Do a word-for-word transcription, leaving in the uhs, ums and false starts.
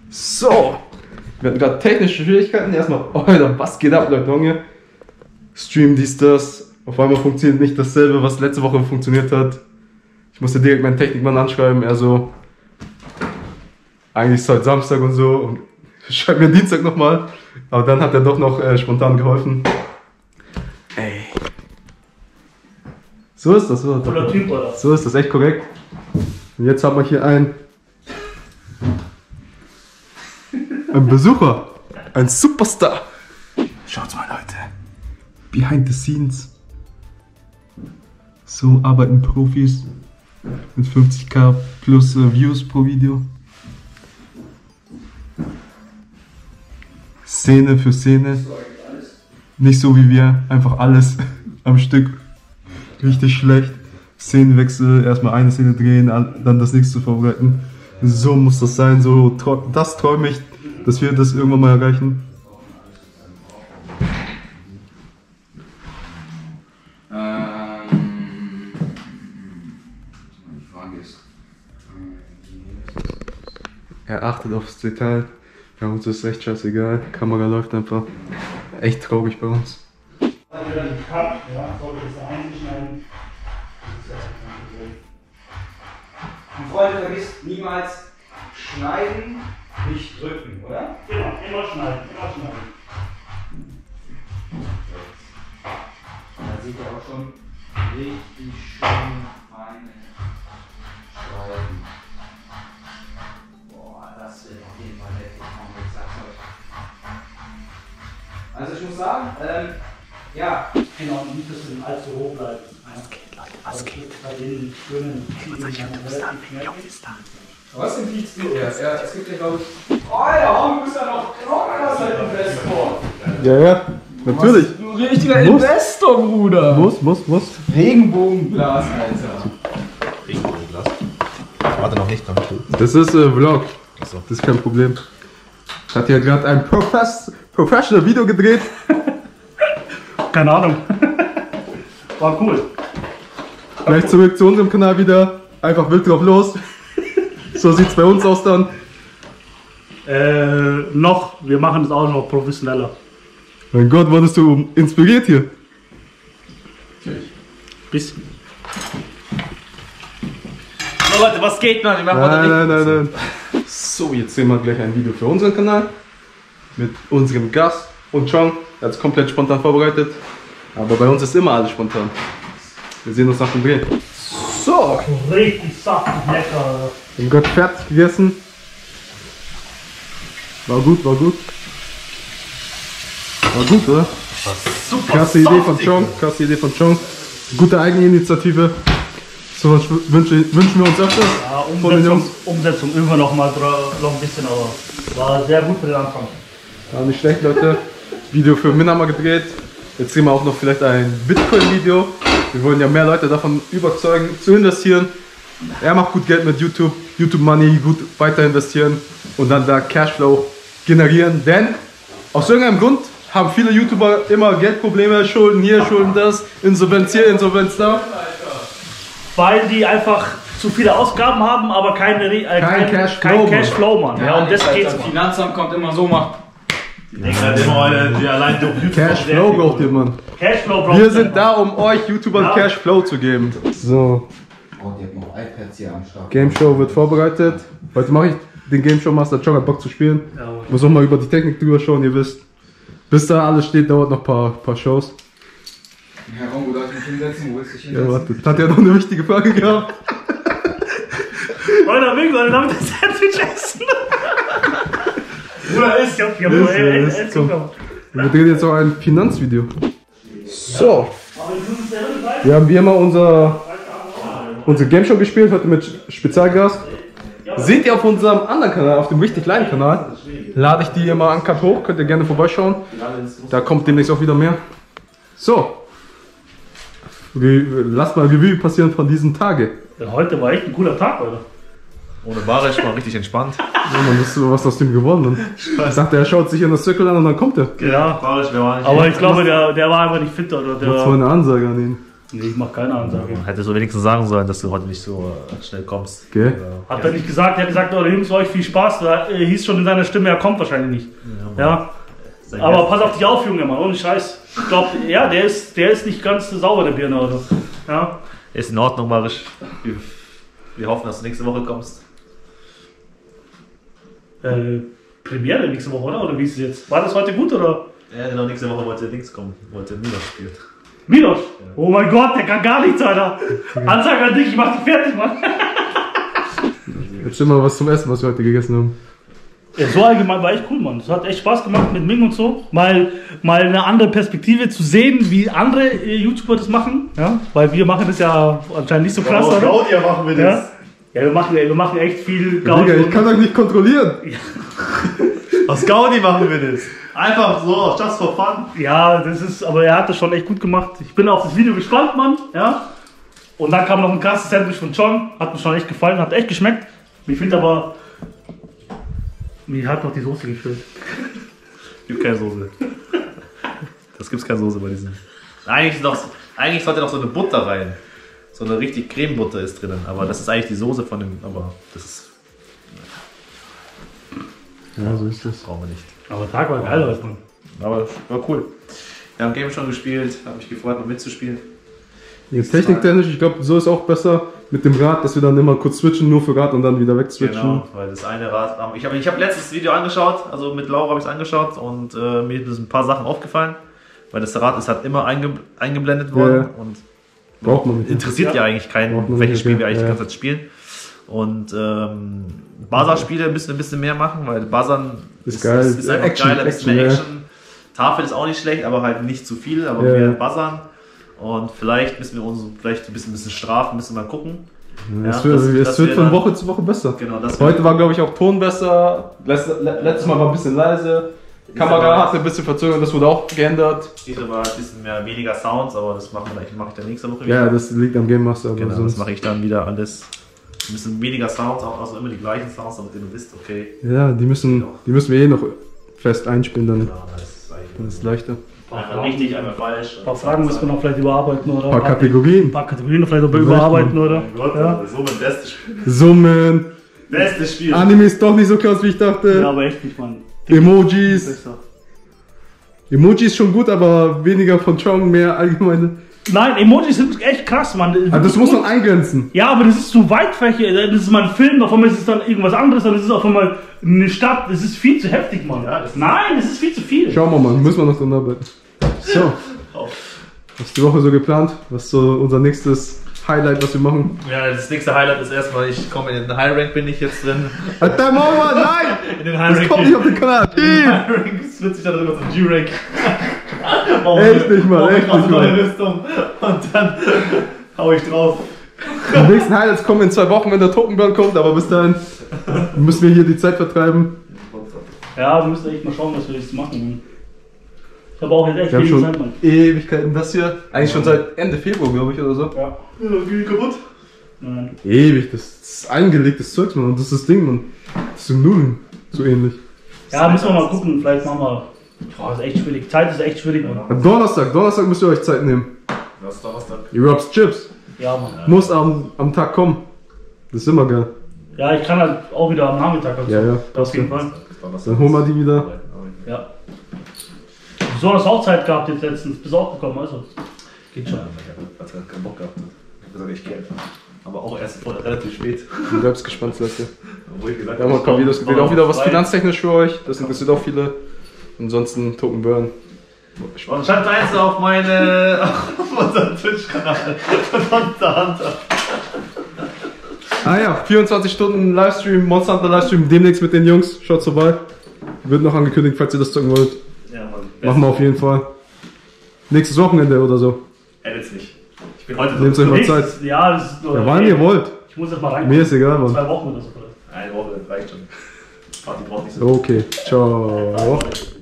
So, wir hatten gerade technische Schwierigkeiten. Erstmal, Alter, was geht ab, Leute, Junge? Stream dies, das. Auf einmal funktioniert nicht dasselbe, was letzte Woche funktioniert hat. Ich musste direkt meinen Technikmann anschreiben. Er so, eigentlich ist heute Samstag und so. Und schreibt mir Dienstag nochmal. Aber dann hat er doch noch äh, spontan geholfen. Ey. So ist das, so. Cooler Typ, oder? So ist das, echt korrekt. Und jetzt haben wir hier einen, einen Besucher, ein Superstar. Schaut mal, Leute. Behind the scenes. So arbeiten Profis mit fünfzigtausend plus äh, Views pro Video. Szene für Szene. Nicht so wie wir, einfach alles am Stück. Richtig schlecht. Szenenwechsel, erstmal eine Szene drehen, dann das nächste vorbereiten. So muss das sein, so das träume ich, dass wir das irgendwann mal erreichen. Ähm, die Frage ist, Er achtet aufs Detail. Ja, uns ist echt scheißegal. Die Kamera läuft einfach. Echt traurig bei uns. Also dann Cut, ja, sollte das da einschneiden. und Freunde, vergisst niemals schneiden, nicht drücken, oder? Genau, immer schneiden, immer schneiden. Da seht ihr auch schon richtig schön feine Schreiben. Boah, das wird auf jeden Fall heftig kommen, ich sag's euch. Also ich muss sagen, ähm, ja. Genau, nicht, dass du allzu hoch bleibst. Was geht, Leute, was geht? Bei den schönen Unser YouTube-Star, YouTube-Star. Was empfiehlst du? Ja, ja, es gibt ja, glaube ich. Oh ja, warum bist du ja noch trockener als Investor? Ja, ja, natürlich. Du ein richtiger Muss. Investor, Bruder. Muss, muss, muss. Regenbogenglas, Alter. Regenbogenglas. Warte noch nicht, noch nicht. Das ist äh, Vlog. Achso. Das ist kein Problem. Ich hatte ja gerade ein Profes Professional Video gedreht. Keine Ahnung. War cool. Gleich zurück zu unserem Kanal wieder. Einfach wild drauf los. So sieht's bei uns aus dann. Äh, noch, wir machen das auch noch professioneller. Mein Gott, wurdest du inspiriert hier? Bisschen. So Leute, was geht, man? Wir machen Nein, heute nein, nein, nein. So, jetzt sehen wir gleich ein Video für unseren Kanal. Mit unserem Gast und Chong. Er hat es komplett spontan vorbereitet. Aber bei uns ist immer alles spontan. Wir sehen uns nach dem Dreh. So, richtig saftig, lecker. wir haben gerade fertig gegessen. War gut, war gut. War gut, oder? Super. Krasse Idee von Chong, krasse Idee von Chong. Gute Eigeninitiative. So was wünschen, wünschen wir uns öfters Ja, von den Umsetzung, Jungs. Umsetzung üben wir noch mal noch ein bisschen, aber war sehr gut für den Anfang. Ja, nicht schlecht, Leute. Video für Minama gedreht. Jetzt sehen wir auch noch vielleicht ein Bitcoin-Video. Wir wollen ja mehr Leute davon überzeugen, zu investieren. Er macht gut Geld mit YouTube, YouTube Money, gut weiter investieren und dann da Cashflow generieren. Denn aus irgendeinem Grund haben viele YouTuber immer Geldprobleme, Schulden hier, Schulden das, Insolvenz hier, Insolvenz da. Weil die einfach zu viele Ausgaben haben, aber keine, äh, Kein kein, Cashflow, kein Mann. Cashflow, Mann. Ja, und das geht's. Das Finanzamt kommt immer so, macht. Digga, der Leute, die allein durch YouTube Cashflow braucht ihr, Mann. Cashflow braucht Wir sind da, um euch YouTubern Ja. Cashflow zu geben. So, Oh, die hat noch iPads hier am Start. Game Show wird vorbereitet. Heute mache ich den Game Show Master. Chong hat Bock zu spielen. Ja, Ich muss auch mal über die Technik drüber schauen, ihr wisst. Bis da alles steht, dauert noch ein paar, paar Shows. Herr Rongo, darf ich mich hinsetzen? Wo willst du dich Ja, hinsetzen? warte. Hat ja noch eine wichtige Frage gehabt. Leute, wegen soll damit das Sandwich essen. Bruder, ist, ich hab, ich hab Ist, nur ja, elf ist, elf komm. Zucker. Wir drehen jetzt auch ein Finanzvideo. So, Aber du musst ja nicht weiter. wir haben wie immer unser, unsere Game Show gespielt, heute mit Spezialgast. Seht ihr auf unserem anderen Kanal, auf dem richtig kleinen Kanal, lade ich die immer uncut hoch, könnt ihr gerne vorbeischauen. Da kommt demnächst auch wieder mehr. So, Re- lasst mal Revue passieren von diesen Tage. Ja, heute war echt ein cooler Tag, Alter. Ohne Barisch war richtig entspannt. Ja, man wusste, was aus dem geworden ist. Ich dachte, er schaut sich in das Circle an und dann kommt er. Ja. Barisch, wer war nicht. Aber ich glaube, der, der war einfach nicht fit, oder? Das war Der, eine Ansage an ihn. Nee, ich mach keine Ansage. Hättest du wenigstens sagen sollen, dass du heute nicht so äh, schnell kommst. Okay. Hat er nicht gesagt, er hat gesagt, eure Jungs, euch viel Spaß. Da äh, hieß schon in seiner Stimme, er kommt wahrscheinlich nicht. Ja. ja. Aber pass auf dich auf, Junge, Mann, ohne Scheiß. Ich glaube, ja, der ist, der ist nicht ganz sauber, der Birne, oder? Ja. Ist in Ordnung, Marisch. Wir, wir hoffen, dass du nächste Woche kommst. Äh, Premiere nächste Woche, oder? Oder wie ist es jetzt? War das heute gut, oder? Ja, genau, nächste Woche wollte Dings kommen. Wollte Milos spielen. Milos? Ja. Oh mein Gott, der kann gar nichts, Alter. Ansage an dich, ich mach dich fertig, Mann. Erzähl mal was zum Essen, was wir heute gegessen haben. Ja, so allgemein war echt cool, Mann. Es hat echt Spaß gemacht mit Ming und so. Mal, mal eine andere Perspektive zu sehen, wie andere äh, YouTuber das machen. Ja? Weil wir machen das ja anscheinend nicht so krass, oh, oder? Gaudier machen wir das. Ja, ja wir, machen, wir machen echt viel Ja, Digga, ich kann euch nicht kontrollieren. Ja. Aus Gaudi machen wir das. Einfach so, just for fun. Ja, das ist, aber er hat das schon echt gut gemacht. Ich bin auf das Video gespannt, Mann. Ja? Und dann kam noch ein krasses Sandwich von John. Hat mir schon echt gefallen, hat echt geschmeckt. Mir fehlt aber... Mir hat noch die Soße gefehlt. Gibt keine Soße. Das gibt's keine Soße bei diesen. Eigentlich, noch, eigentlich sollte noch so eine Butter rein. So eine richtig Cremebutter ist drinnen. Aber das ist eigentlich die Soße von dem. Aber das ist. Ja, so ist das. Brauchen wir nicht. Aber der Tag war geil, was man. Aber war cool. Wir haben Game schon gespielt. Habe mich gefreut, mal mitzuspielen. Jetzt techniktechnisch, ich glaube, so ist auch besser mit dem Rad, dass wir dann immer kurz switchen, nur für Rad und dann wieder wegswitchen. Genau, weil das eine Rad. Ich habe ich hab letztes Video angeschaut, also mit Laura habe ich es angeschaut und äh, mir sind ein paar Sachen aufgefallen, weil das Rad ist halt immer einge, eingeblendet worden Ja, ja. und Braucht man nicht. interessiert ja, Ja. eigentlich keinen, Braucht man welches nicht, Spiel ja, wir eigentlich ja. die ganze Zeit spielen. Und ähm, Buzzer-Spiele müssen wir ein bisschen mehr machen, weil Buzzern Ist geil. ist, ist einfach Action, geil, ein bisschen mehr Action, Action. Tafel ist auch nicht schlecht, aber halt nicht zu viel, aber Ja, wir ja. buzzern. Und vielleicht müssen wir uns vielleicht ein bisschen, ein bisschen strafen, müssen wir mal gucken. Ja, es Ja, wird, dass- es dass wird wir von dann- Woche zu Woche besser. Genau, das Heute war, glaube ich, auch Ton besser. Letzt- le- Letztes Mal war ein bisschen leise. Kamera hatte ein bisschen verzögert, das wurde auch geändert. Diese war ein bisschen mehr weniger Sounds, aber das machen wir, mache ich dann nächste Woche wieder. Ja, das liegt am Game Master. Aber genau, das sonst, mache ich dann wieder alles. Ein bisschen weniger Sounds, auch also immer die gleichen Sounds, damit ihr nur wisst, okay. ja, die müssen, die müssen wir eh noch fest einspielen, dann, Ja, das ist eigentlich dann ist es leichter. einmal richtig, einmal falsch. Ein paar Fragen müssen wir noch vielleicht überarbeiten, oder? Ein paar Kategorien. Ein paar Kategorien noch vielleicht noch überarbeiten, oder? Mein Gott, Ja. so mein bestes Spiel. Summen, Bestes Spiel. Anime ist doch nicht so krass, wie ich dachte. Ja, aber echt nicht, Mann. Emojis. Besser. Emojis schon gut, aber weniger von Chong, mehr allgemeine. Nein, Emojis sind echt krass, Mann. Also das muss man eingrenzen. Ja, aber das ist so weitfächig. Das ist mal ein Film, auf einmal ist es dann irgendwas anderes, dann ist es auf einmal eine Stadt. Das ist viel zu heftig, Mann. Ja, das- Nein, das ist viel zu viel. Schauen wir mal, müssen wir noch dran arbeiten. So, was ist die Woche so geplant? Was ist so unser nächstes Highlight, was wir machen? Ja, das nächste Highlight ist erstmal, ich komme in den High Rank, bin ich jetzt drin. Alter Mama, nein! In den High Das Rank. kommt nicht auf den Kanal. High Rank switze ich dann rüber zum G-Rank. Echt nicht mal, echt eine nicht mal. neue Rüstung und dann hau ich drauf. Die nächsten Highlights kommen in zwei Wochen, wenn der Tokenburn kommt, aber bis dahin müssen wir hier die Zeit vertreiben. Ja, wir müssen echt mal schauen, was wir jetzt machen. Mann. Ich habe auch jetzt echt Wir haben wenig schon Zeit, Mann. Ewigkeiten das hier. Eigentlich schon seit Ende Februar, glaube ich, oder so. Ja. Ja, geh kaputt. Nein. Ewig, das ist eingelegtes Zeugs, Mann. Und das ist das Ding, Mann. Das sind Nudeln. So ähnlich. Ja, müssen wir mal gucken. Vielleicht machen wir. Boah, das ist echt schwierig. Zeit ist echt schwierig, Mann. Am Donnerstag, Donnerstag müsst ihr euch Zeit nehmen. Was ist Donnerstag? Ihr Robs Chips. Ja, Mann. Muss am, am Tag kommen. Das ist immer geil. Ja, ich kann halt auch wieder am Nachmittag. Also. Ja, ja. Auf jeden Fall. Dann holen wir die wieder. Ja. So hast du auch Zeit gehabt jetzt letztens. Bist auch gekommen, also. Geht schon. Ja, ich hatte keinen Bock gehabt. Ich hab gesagt, ich gehe einfach. Aber auch erst vor, relativ spät. Ich bin gespannt, Leute. Wo ich gesagt Wir haben auch ein paar Videos gedreht. Auch wieder was finanztechnisch für euch. Das interessiert auch viele. Ansonsten Token Burn. Und schreibt eins auf meine, auf unseren Twitch-Kanal. Monster Hunter. Ah ja, vierundzwanzig Stunden Livestream, Monster Hunter Livestream, demnächst mit den Jungs. Schaut vorbei. Wird noch angekündigt, falls ihr das zocken wollt. Ja, Mann. Machen wir auf jeden Fall. Nächstes Wochenende oder so. Edit's nicht. Ich bin heute Nehmt euch mal Nächstes- Zeit. Ja, das ist. Ja, wann ihr wollt. Ich muss jetzt mal rein. Mir ist egal, Mann. Zwei Wochen oder so vielleicht. Eine Woche reicht schon. Party braucht nicht so Okay, ciao.